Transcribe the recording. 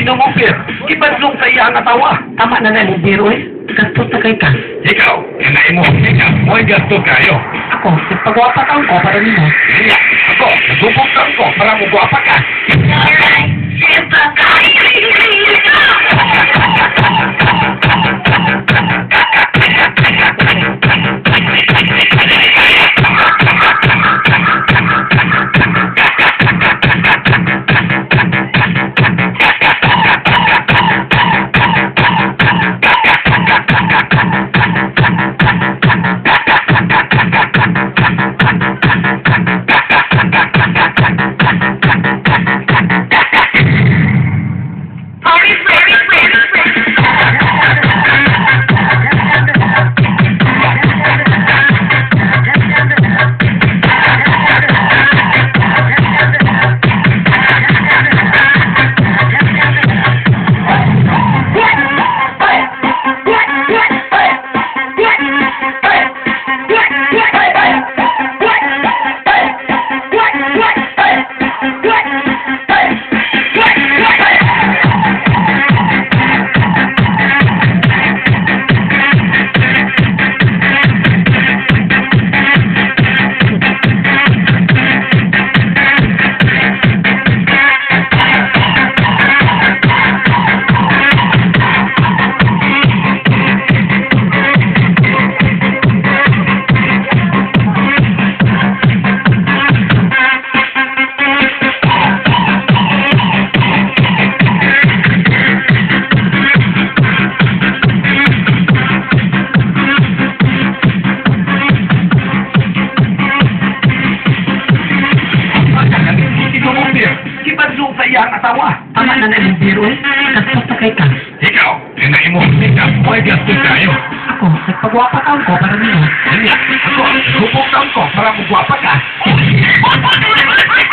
kinumupir. Ibadlong sa iya ang atawa. Tama na na, biro eh. Gastos na kay ka. Ikaw, kanay mo. Ikaw, mo'y gasto kayo. Ako, nagpagwapa taon ko para nimo. Iya, ako, nagubog taon ko para mo guwapa ka. Ibadlong sa iya ang atawa. Tama na na, biro eh. Gastos na kay ka. Ikaw, kanay mo. Ikaw, mo'y gasto kayo. Ako, nagpagwapa taon ko para nimo. Iya, ako, nagubog taon ko para mo guwapa ka.